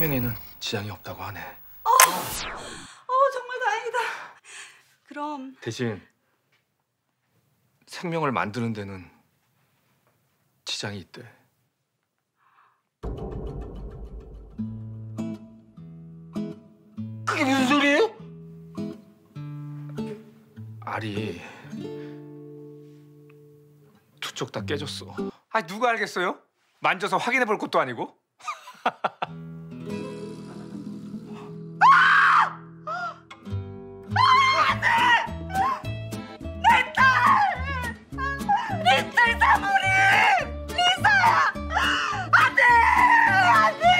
생명에는 지장이 없다고 하네. 정말 다행이다. 그럼 대신 생명을 만드는 데는 지장이 있대. 그게 무슨 소리예요? 알이 두 쪽 다 깨졌어. 아, 누가 알겠어요? 만져서 확인해 볼 것도 아니고. 내 딸 사모님! 리사야! 안 돼! 안 돼!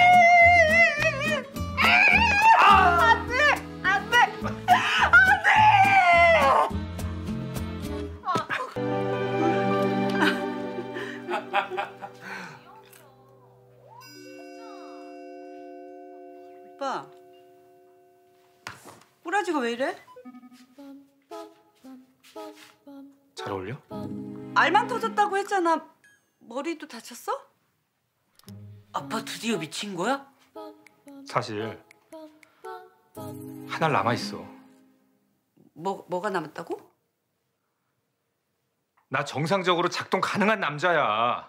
안 돼! 안 돼! 안 돼! 오빠, 꼬라지가 왜 이래? 잘 어울려? 알만 터졌다고 했잖아. 머리도 다쳤어? 아빠 드디어 미친 거야? 사실 한 알 남아 있어. 뭐가 남았다고? 나 정상적으로 작동 가능한 남자야.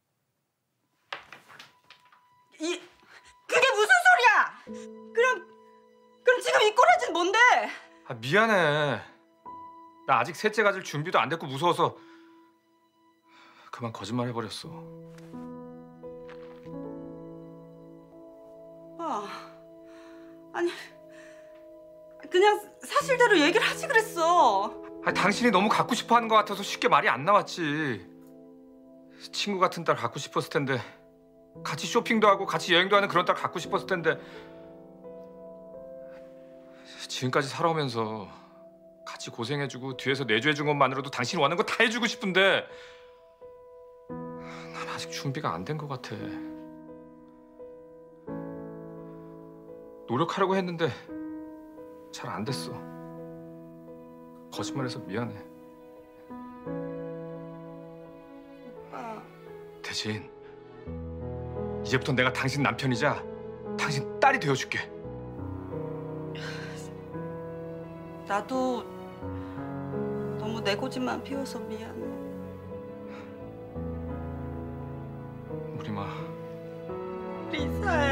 그게 무슨 소리야? 그럼 지금 이 꼬라지는 뭔데? 아, 미안해. 나 아직 셋째 가질 준비도 안 됐고 무서워서 그만 거짓말 해버렸어. 아니 그냥 사실대로 얘기를 하지 그랬어. 아니, 당신이 너무 갖고 싶어하는 것 같아서 쉽게 말이 안 나왔지. 친구 같은 딸 갖고 싶었을 텐데, 같이 쇼핑도 하고 같이 여행도 하는 그런 딸 갖고 싶었을 텐데, 지금까지 살아오면서 같이 고생해주고 뒤에서 내조해준 것만으로도 당신이 원하는 거 다 해주고 싶은데 난 아직 준비가 안 된 것 같아. 노력하려고 했는데 잘 안 됐어. 거짓말해서 미안해. 오빠. 대신 이제부터 내가 당신 남편이자 당신 딸이 되어줄게. 나도 너무 내 고집만 피워서 미안해. 우리 마. 리사야.